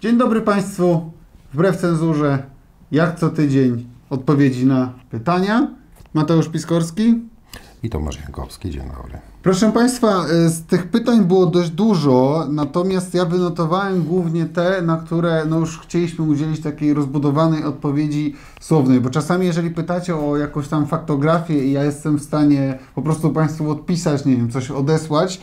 Dzień dobry Państwu. Wbrew cenzurze, jak co tydzień, odpowiedzi na pytania. Mateusz Piskorski i Tomasz Jankowski. Dzień dobry. Proszę Państwa, z tych pytań było dość dużo, natomiast ja wynotowałem głównie te, na które już chcieliśmy udzielić takiej rozbudowanej odpowiedzi słownej, bo czasami jeżeli pytacie o jakąś tam faktografię i ja jestem w stanie po prostu Państwu odpisać, nie wiem, coś odesłać,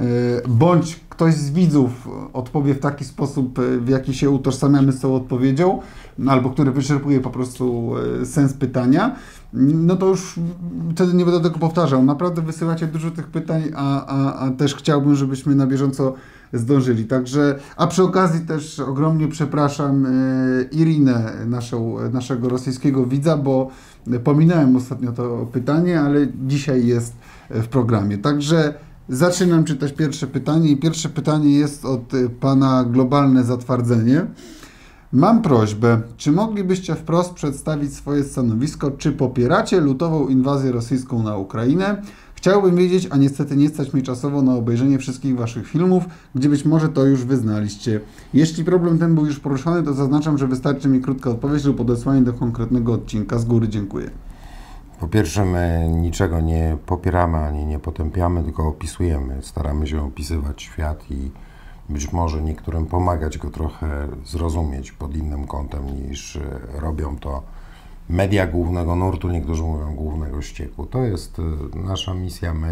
bądź ktoś z widzów odpowie w taki sposób, w jaki się utożsamiamy z tą odpowiedzią, albo który wyczerpuje po prostu sens pytania, no to już wtedy nie będę tego powtarzał. Naprawdę wysyłacie dużo tych pytań, a też chciałbym, żebyśmy na bieżąco zdążyli. Także, a przy okazji też ogromnie przepraszam Irinę, naszego rosyjskiego widza, bo pominąłem ostatnio to pytanie, ale dzisiaj jest w programie. Także zaczynam czytać pierwsze pytanie i pierwsze pytanie jest od pana Globalne Zatwardzenie. Mam prośbę, czy moglibyście wprost przedstawić swoje stanowisko, czy popieracie lutową inwazję rosyjską na Ukrainę? Chciałbym wiedzieć, a niestety nie stać mi czasowo na obejrzenie wszystkich waszych filmów, gdzie być może to już wyznaliście. Jeśli problem ten był już poruszony, to zaznaczam, że wystarczy mi krótka odpowiedź lub odesłanie do konkretnego odcinka. Z góry dziękuję. Po pierwsze, my niczego nie popieramy ani nie potępiamy, tylko opisujemy. Staramy się opisywać świat i być może niektórym pomagać go trochę zrozumieć pod innym kątem niż robią to media głównego nurtu, niektórzy mówią głównego ścieku. To jest nasza misja. My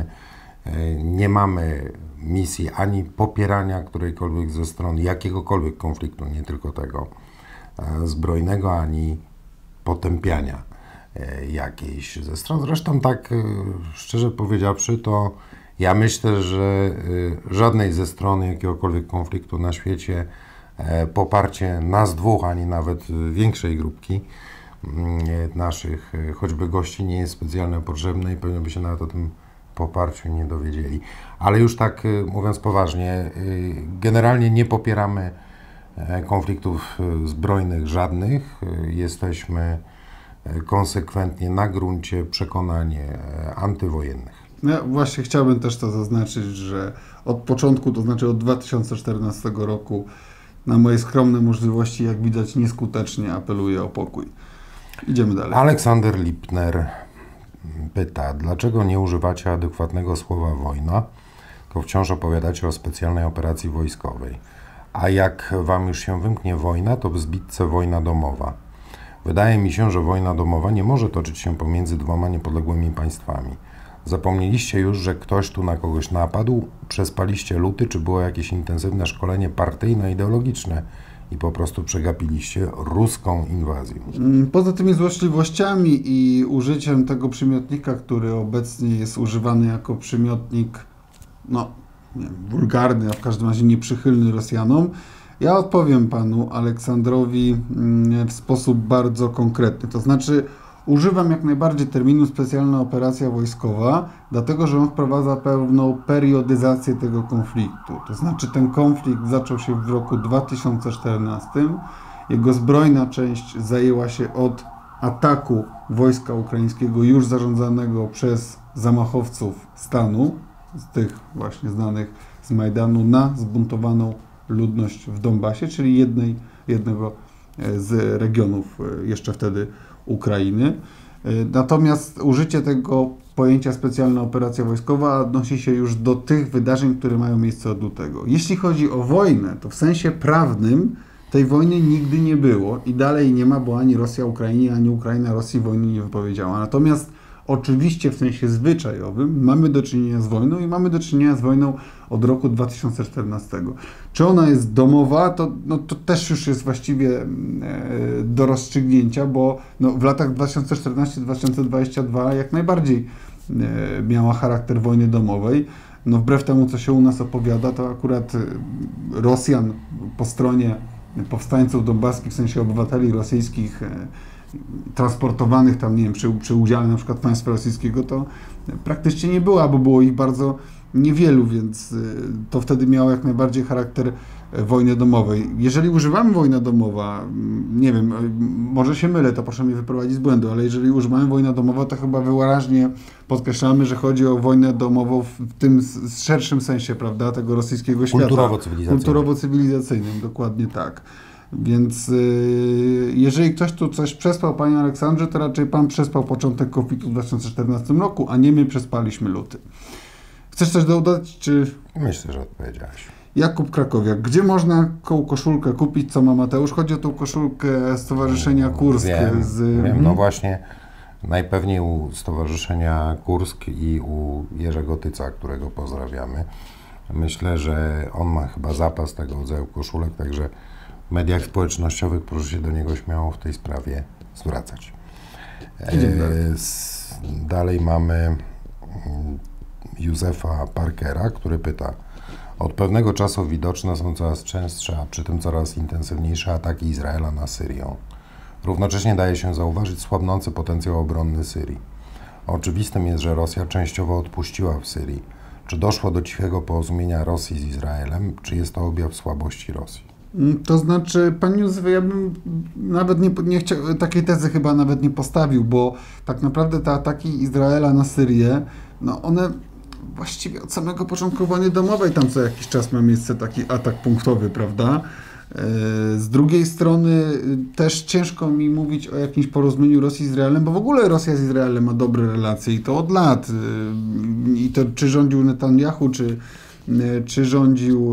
nie mamy misji ani popierania którejkolwiek ze stron jakiegokolwiek konfliktu, nie tylko tego zbrojnego, ani potępiania jakiejś ze stron. Zresztą tak szczerze powiedziawszy, to ja myślę, że żadnej ze stron jakiegokolwiek konfliktu na świecie poparcie nas dwóch, ani nawet większej grupki naszych choćby gości nie jest specjalnie potrzebne i pewnie by się nawet o tym poparciu nie dowiedzieli. Ale już tak mówiąc poważnie, generalnie nie popieramy konfliktów zbrojnych żadnych. Jesteśmy konsekwentnie na gruncie przekonań antywojennych. Ja właśnie chciałbym też to zaznaczyć, że od początku, to znaczy od 2014 roku, na moje skromne możliwości, jak widać, nieskutecznie apeluję o pokój. Idziemy dalej. Aleksander Lipner pyta, dlaczego nie używacie adekwatnego słowa wojna, tylko wciąż opowiadacie o specjalnej operacji wojskowej. A jak wam już się wymknie wojna, to w zbitce wojna domowa. Wydaje mi się, że wojna domowa nie może toczyć się pomiędzy dwoma niepodległymi państwami. Zapomnieliście już, że ktoś tu na kogoś napadł, przespaliście luty, czy było jakieś intensywne szkolenie partyjno-ideologiczne i po prostu przegapiliście ruską inwazję. Poza tymi złośliwościami i użyciem tego przymiotnika, który obecnie jest używany jako przymiotnik, nie wiem, wulgarny, a w każdym razie nieprzychylny Rosjanom, ja odpowiem panu Aleksandrowi w sposób bardzo konkretny. To znaczy, używam jak najbardziej terminu specjalna operacja wojskowa, dlatego że on wprowadza pewną periodyzację tego konfliktu. To znaczy, ten konflikt zaczął się w roku 2014. Jego zbrojna część zajęła się od ataku wojska ukraińskiego już zarządzanego przez zamachowców stanu, z tych właśnie znanych z Majdanu, na zbuntowaną ludność w Donbasie, czyli jednego z regionów jeszcze wtedy Ukrainy. Natomiast użycie tego pojęcia specjalna operacja wojskowa odnosi się już do tych wydarzeń, które mają miejsce od lutego. Jeśli chodzi o wojnę, to w sensie prawnym tej wojny nigdy nie było i dalej nie ma, bo ani Rosja Ukrainie, ani Ukraina Rosji wojny nie wypowiedziała. Natomiast oczywiście w sensie zwyczajowym mamy do czynienia z wojną i mamy do czynienia z wojną od roku 2014. Czy ona jest domowa, to też już jest właściwie do rozstrzygnięcia, bo w latach 2014-2022 jak najbardziej miała charakter wojny domowej. Wbrew temu, co się u nas opowiada, to akurat Rosjan po stronie powstańców donbaskich, w sensie obywateli rosyjskich, transportowanych tam, nie wiem, przy udziale na przykład państwa rosyjskiego, to praktycznie nie było, bo było ich bardzo niewielu, więc to wtedy miało jak najbardziej charakter wojny domowej. Jeżeli używamy wojna domowa, nie wiem, może się mylę, to proszę mnie wyprowadzić z błędu, ale jeżeli używamy wojna domowa, to chyba wyraźnie podkreślamy, że chodzi o wojnę domową w tym szerszym sensie, prawda, tego rosyjskiego świata. Kulturowo-cywilizacyjnym. Kulturowo-cywilizacyjnym, dokładnie tak. Więc jeżeli ktoś tu coś przespał, panie Aleksandrze, to raczej pan przespał początek konfliktu w 2014 roku, a nie my przespaliśmy luty. Chcesz coś dodać, czy... Myślę, że odpowiedziałeś. Jakub Krakowiak. Gdzie można koszulkę kupić, co ma Mateusz? Chodzi o tą koszulkę Stowarzyszenia Kursk. Wiem, no właśnie najpewniej u Stowarzyszenia Kursk i u Jerzego Tyca, którego pozdrawiamy. Myślę, że on ma chyba zapas tego rodzaju koszulek, także w mediach społecznościowych proszę się do niego śmiało w tej sprawie zwracać. Dalej mamy Józefa Parkera, który pyta: od pewnego czasu widoczne są coraz częstsze, a przy tym coraz intensywniejsze ataki Izraela na Syrię. Równocześnie daje się zauważyć słabnący potencjał obronny Syrii. Oczywistym jest, że Rosja częściowo odpuściła w Syrii. Czy doszło do cichego porozumienia Rosji z Izraelem, czy jest to objaw słabości Rosji? To znaczy, panie Józefie, ja bym nawet nie chciał, takiej tezy chyba nawet nie postawił, bo tak naprawdę te ataki Izraela na Syrię, no one właściwie od samego początku wojny domowej tam co jakiś czas ma miejsce taki atak punktowy, prawda? Z drugiej strony też ciężko mi mówić o jakimś porozumieniu Rosji z Izraelem, bo w ogóle Rosja z Izraelem ma dobre relacje i to od lat. I to czy rządził Netanyahu, czy rządził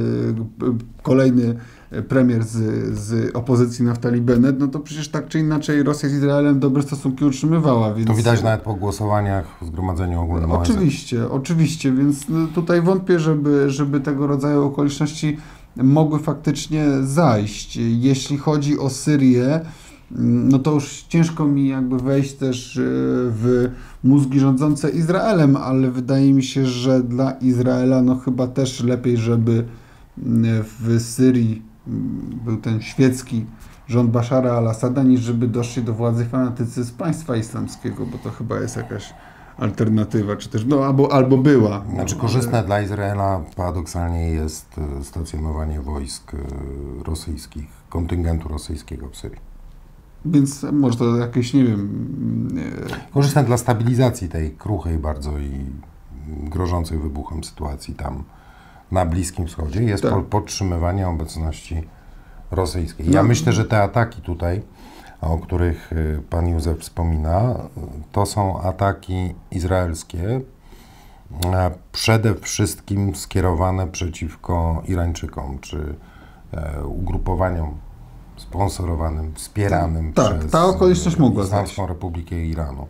kolejny premier z opozycji Naftali Bennett, no to przecież tak czy inaczej Rosja z Izraelem dobre stosunki utrzymywała. Więc... To widać nawet po głosowaniach w Zgromadzeniu Ogólnym ONZ. Oczywiście, więc tutaj wątpię, żeby tego rodzaju okoliczności mogły faktycznie zajść. Jeśli chodzi o Syrię, no to już ciężko mi jakby wejść też w mózgi rządzące Izraelem, ale wydaje mi się, że dla Izraela no chyba też lepiej, żeby w Syrii był ten świecki rząd Bashara al-Assada, niż żeby doszli do władzy fanatycy z państwa islamskiego, bo to chyba jest jakaś alternatywa, czy też, no albo była. Znaczy korzystne dla Izraela paradoksalnie jest stacjonowanie wojsk rosyjskich, kontyngentu rosyjskiego w Syrii. Więc może to jakieś, nie wiem... Korzystne dla stabilizacji tej kruchej bardzo i grożącej wybuchem sytuacji tam na Bliskim Wschodzie jest tak. Podtrzymywanie obecności rosyjskiej. Ja myślę, że te ataki tutaj, o których pan Józef wspomina, to są ataki izraelskie, przede wszystkim skierowane przeciwko Irańczykom, czy ugrupowaniom sponsorowanym, wspieranym przez ta okoliczność mogła Islamską Republikę Iranu.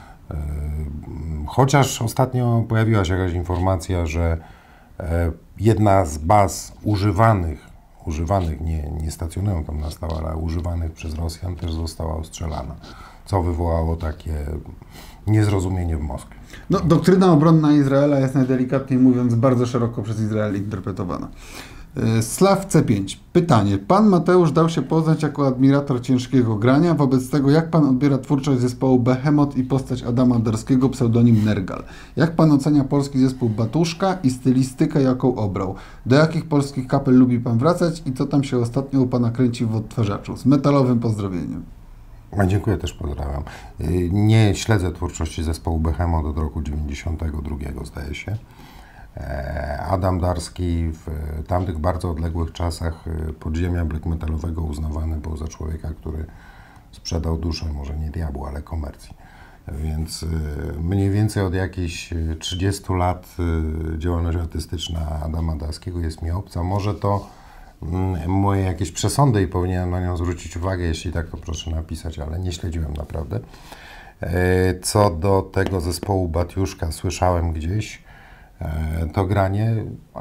Chociaż ostatnio pojawiła się jakaś informacja, że jedna z baz używanych, nie stacjonują tam na stałe, ale używanych przez Rosjan też została ostrzelana, co wywołało takie niezrozumienie w Moskwie. No, doktryna obronna Izraela jest najdelikatniej mówiąc bardzo szeroko przez Izrael interpretowana. Slav C5. Pytanie. Pan Mateusz dał się poznać jako admirator ciężkiego grania. Wobec tego, jak pan odbiera twórczość zespołu Behemoth i postać Adama Darskiego, pseudonim Nergal? Jak pan ocenia polski zespół Batuszka i stylistykę, jaką obrał? Do jakich polskich kapel lubi pan wracać i co tam się ostatnio u pana kręci w odtwarzaczu? Z metalowym pozdrowieniem. Dziękuję, też pozdrawiam. Nie śledzę twórczości zespołu Behemoth od roku 92, zdaje się. Adam Darski w tamtych bardzo odległych czasach podziemia black metalowego uznawany był za człowieka, który sprzedał duszę, może nie diabłu, ale komercji. Więc mniej więcej od jakichś 30 lat działalność artystyczna Adama Darskiego jest mi obca. Może to moje jakieś przesądy i powinienem na nią zwrócić uwagę, jeśli tak, to proszę napisać, ale nie śledziłem naprawdę. Co do tego zespołu Batiuszka, słyszałem gdzieś, to granie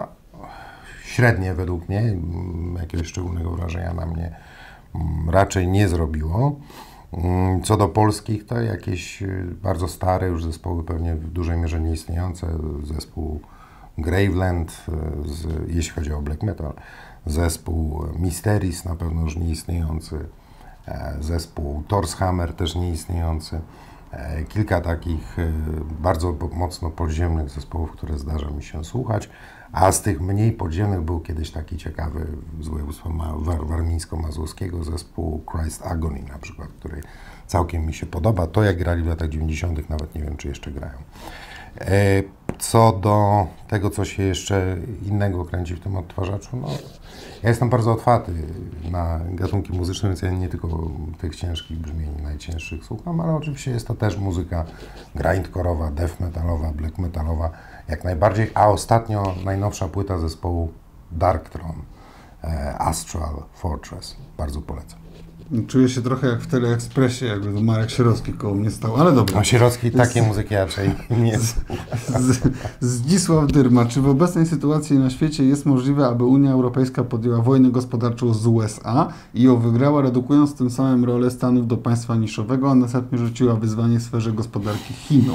średnie według mnie, jakiegoś szczególnego wrażenia na mnie raczej nie zrobiło. Co do polskich, to jakieś bardzo stare już zespoły, pewnie w dużej mierze nieistniejące, zespół Graveland, jeśli chodzi o black metal, zespół Mysteries, na pewno już nieistniejący, zespół Torshammer, też nieistniejący. Kilka takich bardzo mocno podziemnych zespołów, które zdarza mi się słuchać, a z tych mniej podziemnych był kiedyś taki ciekawy z województwa warmińsko-mazurskiego zespół Christ Agony na przykład, który całkiem mi się podoba. To jak grali w latach 90. nawet nie wiem, czy jeszcze grają. Co do tego, co się jeszcze innego kręci w tym odtwarzaczu, no, ja jestem bardzo otwarty na gatunki muzyczne, więc ja nie tylko tych ciężkich brzmień, najcięższych słucham, ale oczywiście jest to też muzyka grindcore'owa, death metalowa, black metalowa, jak najbardziej, a ostatnio najnowsza płyta zespołu Darkthrone, Astral Fortress, bardzo polecam. Czuję się trochę jak w Teleekspresie, jakby to Marek Sierocki koło mnie stał, ale dobra. No Sierocki takiej muzyki raczej nie... Zdzisław Dyrma. Czy w obecnej sytuacji na świecie jest możliwe, aby Unia Europejska podjęła wojnę gospodarczą z USA i ją wygrała, redukując tym samym rolę Stanów do państwa niszowego, a następnie rzuciła wyzwanie w sferze gospodarki Chinom?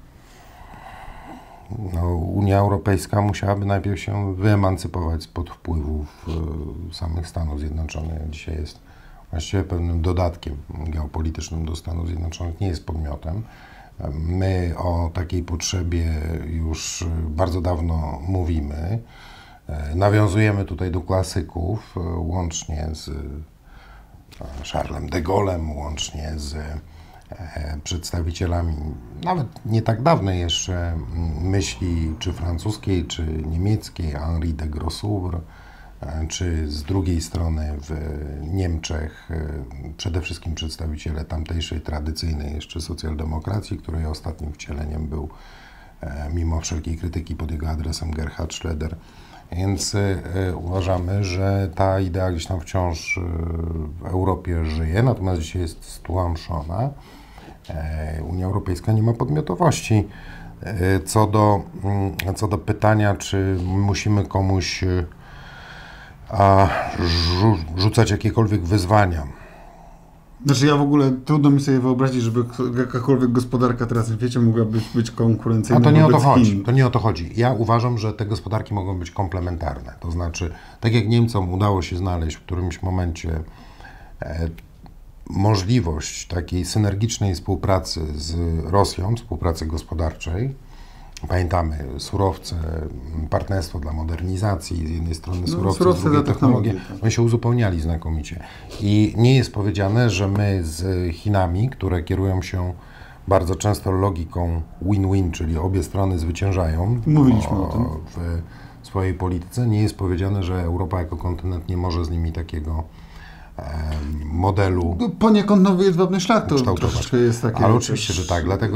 No, Unia Europejska musiałaby najpierw się wyemancypować spod wpływów samych Stanów Zjednoczonych. Dzisiaj jest właściwie pewnym dodatkiem geopolitycznym do Stanów Zjednoczonych, nie jest podmiotem. My o takiej potrzebie już bardzo dawno mówimy. Nawiązujemy tutaj do klasyków, łącznie z Charlesem de Gaulle'em, łącznie z przedstawicielami nawet nie tak dawnej jeszcze myśli, czy francuskiej, czy niemieckiej, Henri de Grossouvre, czy z drugiej strony w Niemczech przede wszystkim przedstawiciele tamtejszej tradycyjnej jeszcze socjaldemokracji, której ostatnim wcieleniem był mimo wszelkiej krytyki pod jego adresem Gerhard Schröder. Więc uważamy, że ta idea gdzieś tam wciąż w Europie żyje, natomiast dzisiaj jest stłamszona. Unia Europejska nie ma podmiotowości. Co do pytania, czy musimy komuś rzucać jakiekolwiek wyzwania. Znaczy ja w ogóle trudno mi sobie wyobrazić, żeby jakakolwiek gospodarka teraz w świecie mogła być konkurencyjna. A to nie o to chodzi. Chin. To nie o to chodzi. Ja uważam, że te gospodarki mogą być komplementarne. To znaczy, tak jak Niemcom udało się znaleźć w którymś momencie możliwość takiej synergicznej współpracy z Rosją, współpracy gospodarczej. Pamiętamy surowce, partnerstwo dla modernizacji, z jednej strony surowce, z drugiej technologie. Oni się uzupełniali znakomicie. I nie jest powiedziane, że my z Chinami, które kierują się bardzo często logiką win-win, czyli obie strony zwyciężają. Mówiliśmy o tym. W swojej polityce. Nie jest powiedziane, że Europa jako kontynent nie może z nimi takiego modelu poniekąd nowy jedwabny szlak to troszeczkę jest takie. Ale oczywiście, że tak. Dlatego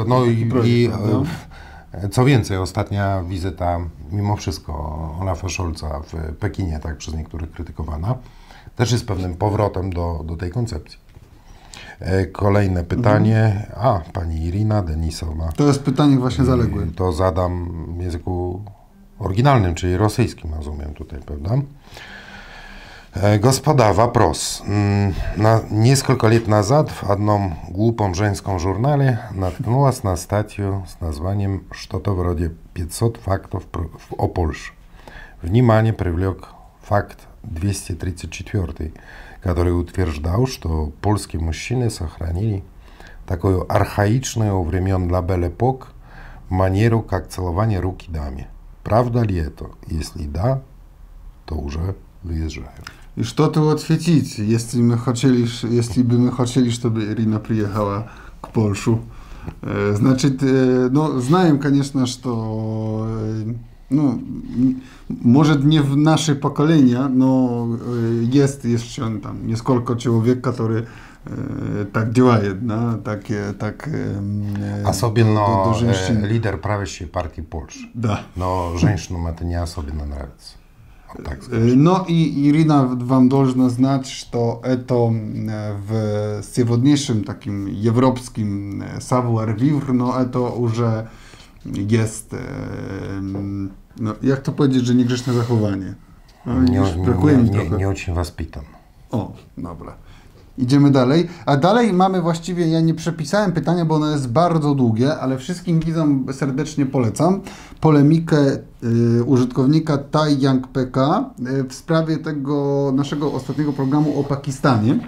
co więcej, ostatnia wizyta, mimo wszystko, Olafa Scholza w Pekinie, tak przez niektórych krytykowana, też jest pewnym powrotem do tej koncepcji. Kolejne pytanie. Pani Irina Denisowa. To jest pytanie właśnie zaległe. To zadam w języku oryginalnym, czyli rosyjskim, rozumiem tutaj, prawda? Господа, вопрос. Несколько лет назад в одном глупом женском журнале наткнулась на статью с названием что-то вроде «500 фактов о Польше». Внимание привлек факт 234, который утверждал, что польские мужчины сохранили такую архаичную у времен La Belle Époque манеру, как целование руки даме. Правда ли это? Если да, to уже wyjeżdżają. I co tu odświecić, jeśli by my chcieli, żeby Irina przyjechała k Polszu? Значит, no, знаем, конечно, что, ну, может, не в наше поколение, но есть еще там несколько человек, которые так делают, да, так Особенно лидер правящей партии Польши. Да. Но женщинам это не особенно нравится. Так no i Irina wam должна знать, что это w сегодняшнем takim europejskim savoir-vivre, no to już jest, no, jak to powiedzieć, że niegrzeczne zachowanie. No, brakuje mi trochę. Nie очень воспитан. O, dobra. Idziemy dalej. A dalej mamy właściwie, ja nie przepisałem pytania, bo ono jest bardzo długie, ale wszystkim widzom serdecznie polecam polemikę użytkownika Tai-Young PK w sprawie tego naszego ostatniego programu o Pakistanie.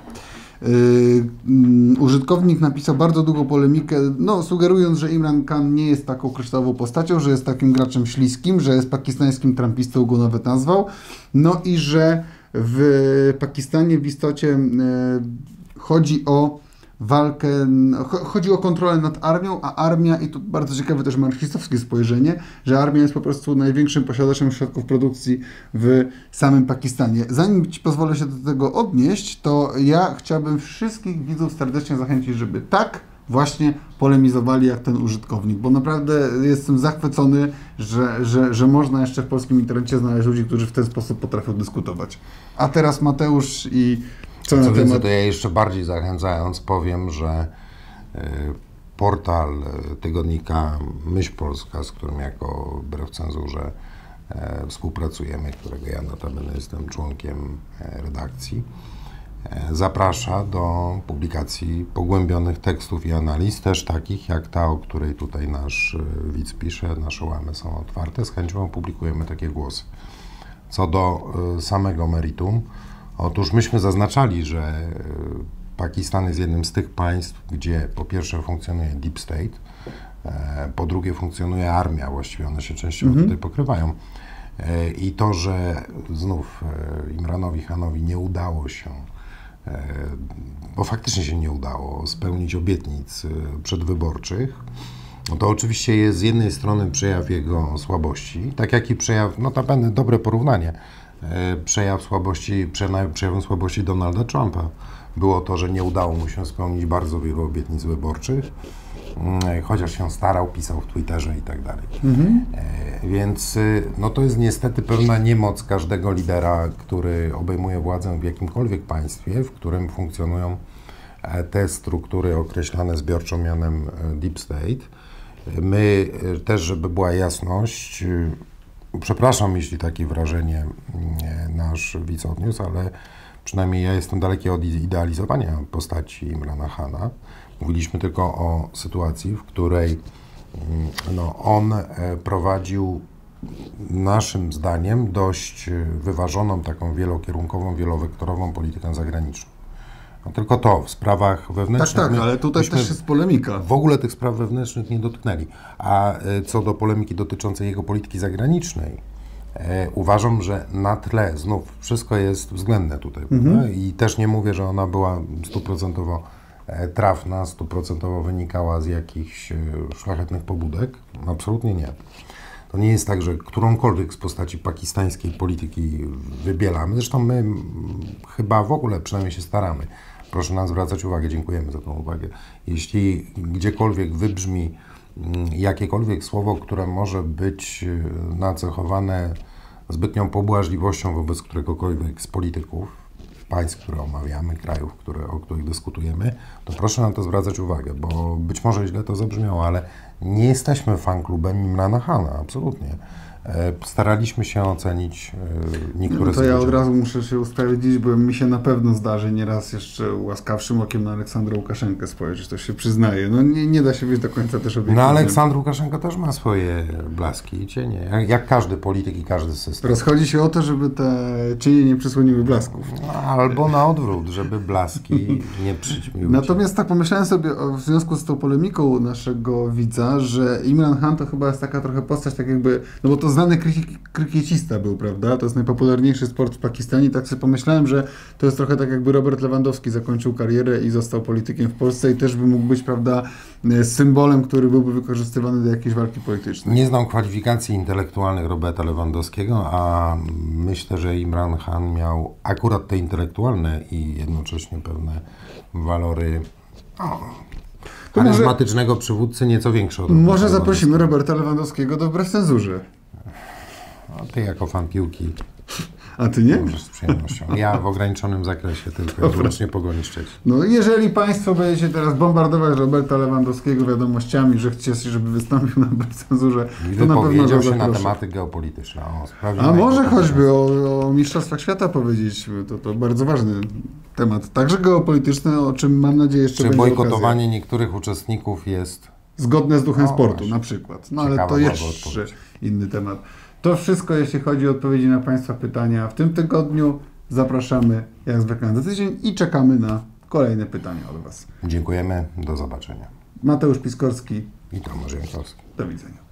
Użytkownik napisał bardzo długą polemikę, no, sugerując, że Imran Khan nie jest taką kryształową postacią, że jest takim graczem śliskim, że jest pakistańskim trumpistą, go nawet nazwał, no i że w Pakistanie w istocie chodzi o walkę, chodzi o kontrolę nad armią, a armia, i to bardzo ciekawe też marksistowskie spojrzenie, że armia jest po prostu największym posiadaczem środków produkcji w samym Pakistanie. Zanim Ci pozwolę się do tego odnieść, to ja chciałbym wszystkich widzów serdecznie zachęcić, żeby tak właśnie polemizowali jak ten użytkownik, bo naprawdę jestem zachwycony, że można jeszcze w polskim internecie znaleźć ludzi, którzy w ten sposób potrafią dyskutować. A teraz Mateusz i co na więcej, temat... to ja jeszcze bardziej zachęcając powiem, że portal tygodnika Myśl Polska, z którym jako wbrew cenzurze współpracujemy, którego ja notabene jestem członkiem redakcji, zaprasza do publikacji pogłębionych tekstów i analiz, też takich jak ta, o której tutaj nasz widz pisze. Nasze łamy są otwarte, z chęcią opublikujemy takie głosy. Co do samego meritum, otóż myśmy zaznaczali, że Pakistan jest jednym z tych państw, gdzie po pierwsze funkcjonuje Deep State, po drugie funkcjonuje armia, właściwie one się częściowo tutaj pokrywają. I to, że znów Imranowi Khanowi nie udało się, bo faktycznie się nie udało spełnić obietnic przedwyborczych, no to oczywiście jest z jednej strony przejaw jego słabości, tak jak i przejaw, notabene dobre porównanie, przejawem słabości Donalda Trumpa było to, że nie udało mu się spełnić bardzo wielu obietnic wyborczych, chociaż się starał, pisał w Twitterze i tak dalej. Więc no to jest niestety pewna niemoc każdego lidera, który obejmuje władzę w jakimkolwiek państwie, w którym funkcjonują te struktury określane zbiorczo mianem Deep State. My też, żeby była jasność, przepraszam, jeśli takie wrażenie nasz widz odniósł, ale przynajmniej ja jestem daleki od idealizowania postaci Imrana Khana. Mówiliśmy tylko o sytuacji, w której on prowadził naszym zdaniem dość wyważoną, taką wielokierunkową, wielowektorową politykę zagraniczną. No tylko to, w sprawach wewnętrznych... Tak, ale tutaj też jest polemika. W ogóle tych spraw wewnętrznych nie dotknęli. A co do polemiki dotyczącej jego polityki zagranicznej, uważam, że na tle, znów, wszystko jest względne tutaj. I też nie mówię, że ona była 100% trafna, 100% wynikała z jakichś szlachetnych pobudek. Absolutnie nie. To nie jest tak, że którąkolwiek z postaci pakistańskiej polityki wybielamy. Zresztą my chyba w ogóle przynajmniej się staramy. Proszę nam zwracać uwagę, dziękujemy za tą uwagę. Jeśli gdziekolwiek wybrzmi jakiekolwiek słowo, które może być nacechowane zbytnią pobłażliwością wobec któregokolwiek z polityków, państw, które omawiamy, krajów, o których dyskutujemy, to proszę na to zwracać uwagę, bo być może źle to zabrzmiało, ale nie jesteśmy fan-klubem Imrana Khana, absolutnie. Staraliśmy się ocenić niektóre... To ja od razu muszę się usprawiedliwić, bo mi się na pewno zdarzy nieraz jeszcze łaskawszym okiem na Aleksandra Łukaszenkę spojrzeć, to się przyznaje. No nie da się być do końca też obiektywnym. No Aleksandr Łukaszenka też ma swoje blaski i cienie, jak każdy polityk i każdy system. Rozchodzi się o to, żeby te cienie nie przysłoniły blasków. No, albo na odwrót, żeby blaski nie przyćmiły. Natomiast tak pomyślałem sobie w związku z tą polemiką naszego widza, że Imran Khan to chyba jest taka trochę postać, tak jakby, no bo to znany krykiecista był, prawda? To jest najpopularniejszy sport w Pakistanie. Tak sobie pomyślałem, że to jest trochę tak jakby Robert Lewandowski zakończył karierę i został politykiem w Polsce i też by mógł być, prawda, symbolem, który byłby wykorzystywany do jakiejś walki politycznej. Nie znam kwalifikacji intelektualnych Roberta Lewandowskiego, a myślę, że Imran Khan miał akurat te intelektualne i jednocześnie pewne walory charyzmatycznego przywódcy nieco większe od Roberta Może zaprosimy Roberta Lewandowskiego do Wbrew Cenzurze. A ty jako fan piłki. A ty nie? Możesz z przyjemnością. Ja w ograniczonym zakresie tylko wyłącznie Pogoni Szczecin. No jeżeli Państwo będziecie teraz bombardować Roberta Lewandowskiego wiadomościami, że chcecie, żeby wystąpił na Wbrew Cenzurze, to na pewno go się na zaproszę. tematy geopolityczne. A może choćby o Mistrzostwach Świata powiedzieć, to bardzo ważny temat, także geopolityczny, o czym mam nadzieję jeszcze będzie bojkotowanie okazja. niektórych uczestników jest... Zgodne z duchem sportu właśnie. na przykład. No ale Ciekawa to byłaby jeszcze odpowiedź. inny temat. To wszystko, jeśli chodzi o odpowiedzi na Państwa pytania w tym tygodniu. Zapraszamy jak zwykle za tydzień i czekamy na kolejne pytania od Was. Dziękujemy, do zobaczenia. Mateusz Piskorski. I Tomasz Jankowski. Do widzenia.